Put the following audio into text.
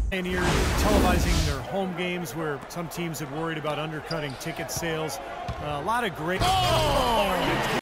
Pioneer televising their home games where some teams had worried about undercutting ticket sales. A lot of great... Oh!